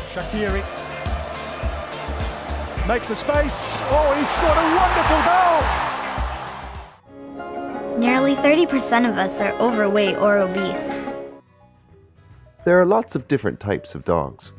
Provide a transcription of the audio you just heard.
Shaqiri makes the space. Oh, he's scored a wonderful goal! Nearly 30% of us are overweight or obese. There are lots of different types of dogs.